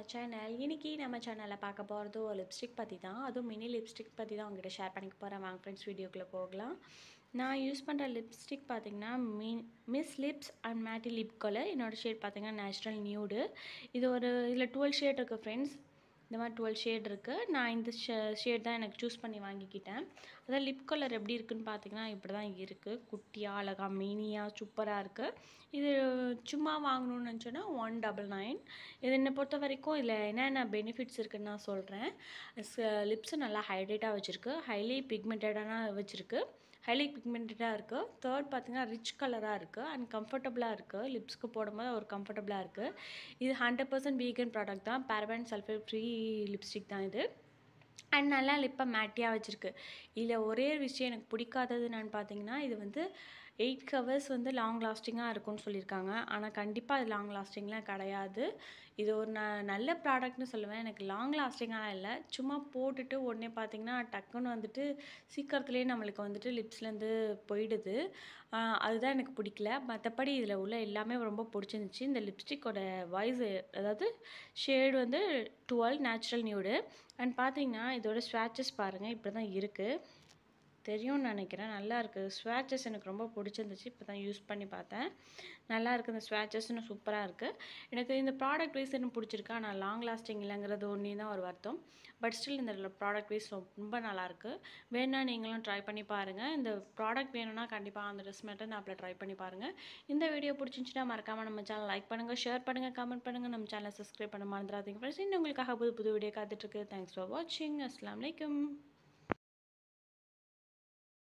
Our channel. இன்னைக்கு நம்ம சேனலில் பார்க்க போகிறது ஒரு லிப்ஸ்டிக் பற்றி தான். அதுவும் மினி லிப்ஸ்டிக் பற்றி தான் உங்கள்கிட்ட ஷேர் பண்ணிக்க போகிறேன். வாங்க ஃப்ரெண்ட்ஸ், வீடியோக்குள்ளே போகலாம். நான் யூஸ் பண்ணுற லிப்ஸ்டிக் பார்த்திங்கன்னா miss lips and matte lip colour. என்னோடய ஷேட் பார்த்திங்கன்னா நேச்சுரல் நியூடு. இதில் 12 ஷேட் இருக்குது ஃப்ரெண்ட்ஸ். இந்த மாதிரி 12 ஷேட் இருக்குது. நான் இந்த ஷேட் தான் எனக்கு சூஸ் பண்ணி வாங்கிக்கிட்டேன். அதான் லிப் கலர் எப்படி இருக்குதுன்னு பார்த்தீங்கன்னா இப்படி தான் இருக்குது. குட்டியாக அழகாக மினியாக சூப்பராக இருக்குது. இது சும்மா வாங்கணும்னு நினச்சோன்னா 199. இது என்னை பொறுத்த வரைக்கும் இதில் என்னென்ன பெனிஃபிட்ஸ் இருக்குதுன்னு நான் சொல்கிறேன். லிப்ஸை நல்லா ஹைட்ரேட்டாக வச்சுருக்கு. ஹைலி பிக்மெண்டடான வச்சுருக்கு. ஹைலி பிக்மெண்டடாக இருக்குது. தேர்ட் பார்த்திங்கன்னா ரிச் கலராக இருக்குது அண்ட் கம்ஃபர்டபுளாக இருக்குது. லிப்ஸ்க்கு போடும்போது ஒரு கம்ஃபர்டபுளாக இருக்குது. இது 100% வீகன் ப்ராடக்ட் தான். பேரபன் சல்ஃபேட் ஃப்ரீ லிப்ஸ்டிக் தான் இது. அண்ட் நல்லா லிப்பை மேட்டியாக வச்சுருக்கு. இதில் ஒரே விஷயம் எனக்கு பிடிக்காதது என்னென்னு பார்த்தீங்கன்னா, இது 8 ஹவர்ஸ் லாங் லாஸ்டிங்காக இருக்கும்னு சொல்லியிருக்காங்க. ஆனால் கண்டிப்பாக அது லாங் லாஸ்டிங்லாம் கிடையாது. இது ஒரு நல்ல ப்ராடக்ட்னு சொல்லுவேன். எனக்கு லாங் லாஸ்டிங்காக இல்லை, சும்மா போட்டுட்டு உடனே பார்த்தீங்கன்னா டக்குன்னு சீக்கிரத்துலேயே நம்மளுக்கு லிப்ஸ்லேருந்து போயிடுது. அதுதான் எனக்கு பிடிக்கல. மற்றபடி இதில் உள்ள எல்லாமே ரொம்ப பிடிச்சிருந்துச்சி. இந்த லிப்ஸ்டிக்கோட வாய்ஸ், அதாவது ஷேடு 12 நேச்சுரல் நியூடு. அண்ட் பார்த்தீங்கன்னா இதோட ஸ்வாட்சஸ் பாருங்கள், இப்படி தான் இருக்குது. தெரியும்னு நினைக்கிறேன். நல்லா இருக்குது. ஸ்வாட்சஸ் எனக்கு ரொம்ப பிடிச்சிருந்துச்சு. இப்போ தான் யூஸ் பண்ணி பார்த்தேன். நல்லா இருக்குது. இந்த ஸ்வாட்சஸ்னு சூப்பராக இருக்குது. எனக்கு இந்த ப்ராடக்ட் வைஸ் எனக்கு பிடிச்சிருக்கு. ஆனால் லாங் லாஸ்டிங் இல்லைங்கிறது ஒன்றே தான் ஒரு வருத்தம். பட் ஸ்டில் இந்த ப்ராடக்ட் வைஸ் ரொம்ப நல்லாயிருக்கு. வேணுன்னா நீங்களும் ட்ரை பண்ணி பாருங்கள். இந்த ப்ராடக்ட் வேணும்னா கண்டிப்பாக அந்த ட்ரெஸ் மட்டும் ஆப்பில் ட்ரை பண்ணி பாருங்கள். இந்த வீடியோ பிடிச்சிருந்துச்சுன்னா மறக்காமல் நம்ம சேனல் லைக் பண்ணுங்கள், ஷேர் பண்ணுங்கள், கமெண்ட் பண்ணுங்கள். நம்ம சேனலை சப்ஸ்கிரைப் பண்ண மறந்துடாதீங்க ஃப்ரெண்ட்ஸ். இன்னும் உங்களுக்காக புது வீடியோ காத்துட்ருக்கு. தேங்க்ஸ் ஃபார் வாட்சிங். அஸ்ஸலாமு அலைக்கும்.